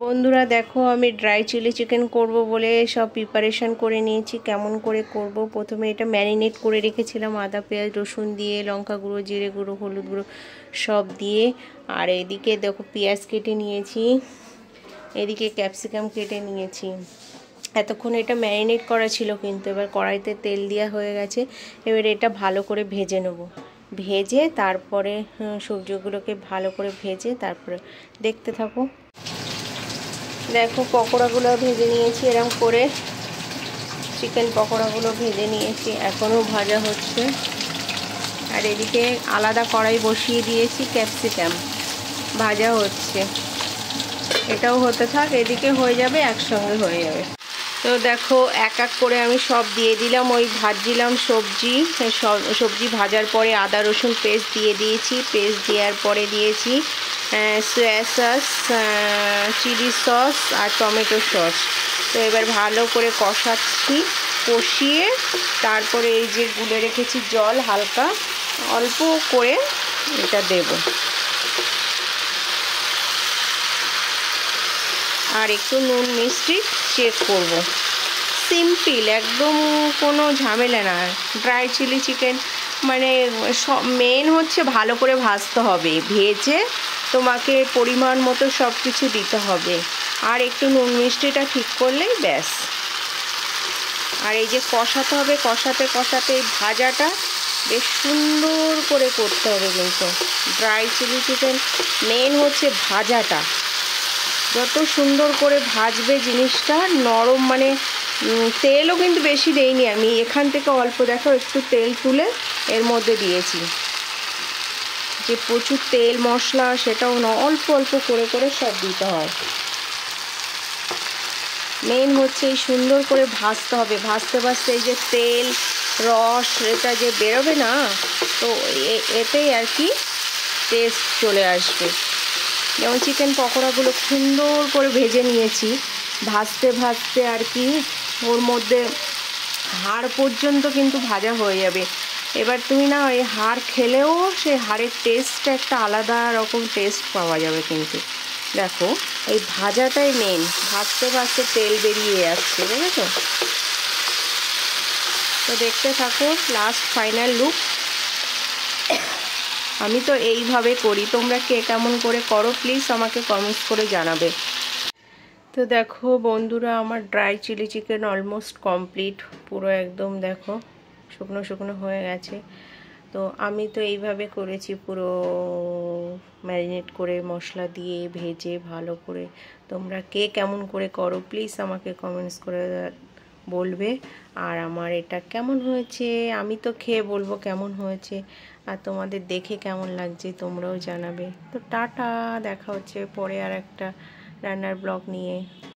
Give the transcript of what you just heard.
বন্ধুরা দেখো, আমি ড্রাই চিলি চিকেন করব বলে সব প্রিপারেশন করে নিয়েছি। কেমন করে করব, প্রথমে এটা ম্যারিনেট করে রেখেছিলাম আদা পেঁয়াজ রসুন দিয়ে, লঙ্কা গুঁড়ো জিরে গুঁড়ো হলুদ গুঁড়ো সব দিয়ে। আর এদিকে দেখো পেঁয়াজ কেটে নিয়েছি, এদিকে ক্যাপসিকাম কেটে নিয়েছি। এতক্ষণ এটা ম্যারিনেট করা ছিল, কিন্তু এবার কড়াইতে তেল দেওয়া হয়ে গেছে। এবার এটা ভালো করে ভেজে নেব, ভেজে তারপরে সবজিগুলোকে ভালো করে ভেজে তারপরে দেখতে থাকো। দেখো পকোড়াগুলো ভেজে নিয়েছি, এরকম করে চিকেন পকোড়াগুলো ভেজে নিয়েছি, এখনও ভাজা হচ্ছে। আর এদিকে আলাদা কড়াই বসিয়ে দিয়েছি, ক্যাপসিকাম ভাজা হচ্ছে, এটাও হতে থাক, এদিকে হয়ে যাবে, একসঙ্গে হয়ে যাবে। তো দেখো এক এক করে আমি সব দিয়ে দিলাম, ওই ভাজছিলাম সবজি ভাজার পরে আদা রসুন পেস্ট দিয়ে দিয়েছি, পেস্ট দেওয়ার পরে দিয়েছি সয়া সস, চিলি সস আর টমেটো সস। তো এবার ভালো করে কষাচ্ছি, কষিয়ে তারপরে এই যে গুলে রেখেছি জল হালকা অল্প করে এটা দেব, আর একটু নুন মিষ্টি চেক করব। সিম্পল একদম, কোনো ঝামেলা না। ড্রাই চিলি চিকেন মানে মেন হচ্ছে ভালো করে ভাজতে হবে, ভেজে তোমাকে পরিমাণ মতো সব কিছু দিতে হবে, আর একটু নুন মিষ্টিটা ঠিক করলেই ব্যাস। আর এই যে কষাতে হবে, কষাতে কষাতে এই ভাজাটা বেশ সুন্দর করে করতে হবে। কিন্তু ড্রাই চিলি চিকেন মেন হচ্ছে ভাজাটা, যত সুন্দর করে ভাজবে জিনিসটা নরম, মানে তেলও কিন্তু বেশি দেইনি আমি, এখান থেকে অল্প দেখো একটু তেল তুলে এর মধ্যে দিয়েছি, যে প্রচুর তেল মশলা সেটাও না, অল্প অল্প করে করে সব দিতে হয়। মেন হচ্ছে এই সুন্দর করে ভাজতে হবে, ভাজতে ভাজতে এই যে তেল রস এটা যে বেরোবে না, তো এতেই আর কি টেস্ট চলে আসবে। যেমন চিকেন পকোড়াগুলো সুন্দর করে ভেজে নিয়েছি, ভাজতে ভাজতে আর কি ওর মধ্যে হাড় পর্যন্ত কিন্তু ভাজা হয়ে যাবে। এবার তুমি না এই হাড় খেলেও সেই হাড়ের টেস্টটা একটা আলাদা রকম টেস্ট পাওয়া যাবে। কিন্তু দেখো এই ভাজাটাই মেন, ভাজতে ভাজতে তেল বেরিয়ে যাচ্ছে, বুঝেছো? তো দেখতে থাকো লাস্ট ফাইনাল লুক। আমি তো এইভাবে করি, তোমরা কে কেমন করে করো প্লিজ আমাকে কমেন্টস করে জানাবে। তো দেখো বন্ধুরা, আমার dry chilli chicken almost complete, পুরো একদম দেখো শুকনো শুকনো হয়ে গেছে। তো আমি তো এইভাবে করেছি, পুরো ম্যারিনেট করে মশলা দিয়ে ভেজে ভালো করে। তোমরা কে কেমন করে করো প্লিজ আমাকে কমেন্টস করে বলবে। আর আমার এটা কেমন হয়েছে আমি তো খেয়ে বলবো কেমন হয়েছে, আর তোমাদের দেখে কেমন লাগছে তোমরাও জানাবে। তো টাটা, দেখা হচ্ছে পরে আর একটা রান্নার ব্লগ নিয়ে।